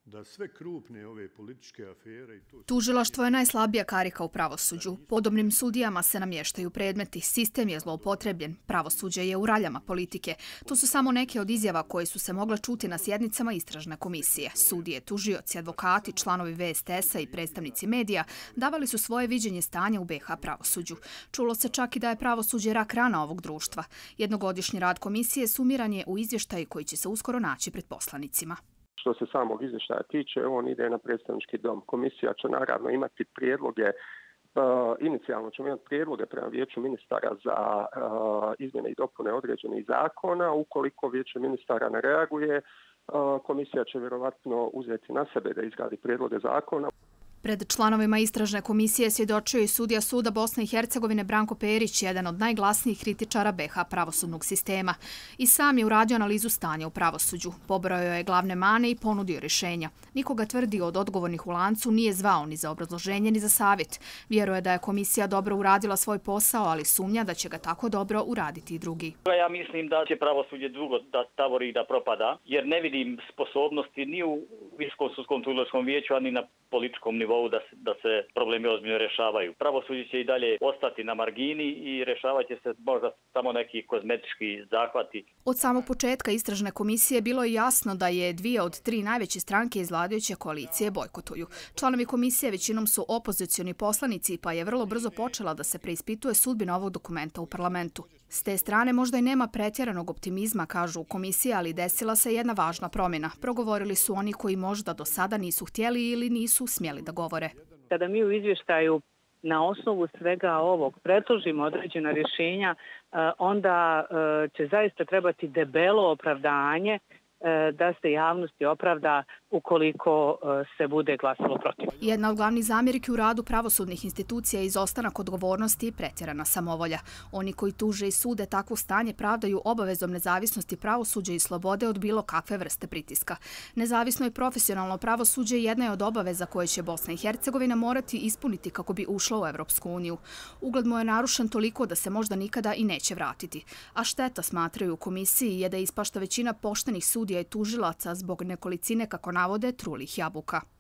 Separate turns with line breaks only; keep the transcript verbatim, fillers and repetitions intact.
da sve krupne ove političke afere...
Tužilaštvo je najslabija karika u pravosuđu. Podobnim sudijama se namještaju predmeti, sistem je zloupotrebljen, pravosuđe je u raljama politike. To su samo neke od izjava koje su se mogle čuti na sjednicama istražne komisije. Sudije, tužioci, advokati, članovi V S T S-a i predstavnici medija davali su svoje viđenje stanja u B H pravosuđu. Čulo se čak i da je pravosuđe rak rana ovog društva. Jednogodišnji rad komisije sumiran je u izvještaju koji će se uskoro naći pred poslanicima.
Što se samog izvještaja tiče, on ide na predstavnički dom. Komisija će naravno imati prijedloge, uh, inicijalno ćemo imati prijedloge prema vijeću ministara za uh, izmjene i dopune određenih zakona. Ukoliko vijeće ministara ne reaguje, uh, komisija će vjerovatno uzeti na sebe da izradi prijedloge zakona.
Pred članovima istražne komisije svjedočio i sudija suda Bosne i Hercegovine Branko Perić, jedan od najglasnijih kritičara B H pravosudnog sistema. I sam je uradio analizu stanja u pravosuđu. Pobrojao je glavne mane i ponudio rješenja. Nikoga tvrdi od odgovornih u lancu nije zvao ni za obrazloženje ni za savjet. Vjeruje da je komisija dobro uradila svoj posao, ali sumnja da će ga tako dobro uraditi i drugi.
Ja mislim da će pravosuđe dugo da tavori i da propada, jer ne vidim sposobnosti ni u Visokom sudskom tužilačkom vijeću, ani na političkom nivou da se, da se problemi ozbiljno rješavaju. Pravosuđe će i dalje ostati na margini i rješavat će se možda samo neki kozmetički zahvati.
Od samog početka istražne komisije bilo je jasno da je dvije od tri najveće stranke iz vladajuće koalicije bojkotuju. Članovi komisije većinom su opozicioni poslanici, pa je vrlo brzo počela da se preispituje sudbina ovog dokumenta u parlamentu. S te strane možda i nema pretjeranog optimizma, kažu u komisiji, ali desila se jedna važna promjena. Progovorili su oni koji možda do sada nisu htjeli ili nisu smjeli da govore.
Kada mi u izvještaju na osnovu svega ovog predložimo određena rješenja, onda će zaista trebati debelo opravdanje da se javnosti opravda ukoliko se bude glasalo protiv.
Jedna od glavnih zamjerki u radu pravosudnih institucija je izostanak odgovornosti i pretjerana samovolja. Oni koji tuže i sude takvo stanje pravdaju obavezom nezavisnosti pravosuđa i slobode od bilo kakve vrste pritiska. Nezavisno i profesionalno pravosuđe jedna je od obaveza koje će Bosna i Hercegovina morati ispuniti kako bi ušla u Evropsku uniju. Ugled mu je narušen toliko da se možda nikada i neće vratiti. A šteta, smatraju u komisiji, je da ispašta većina poštenih sudija i tužilaca zbog nekolicine, kako navode, trulih jabuka.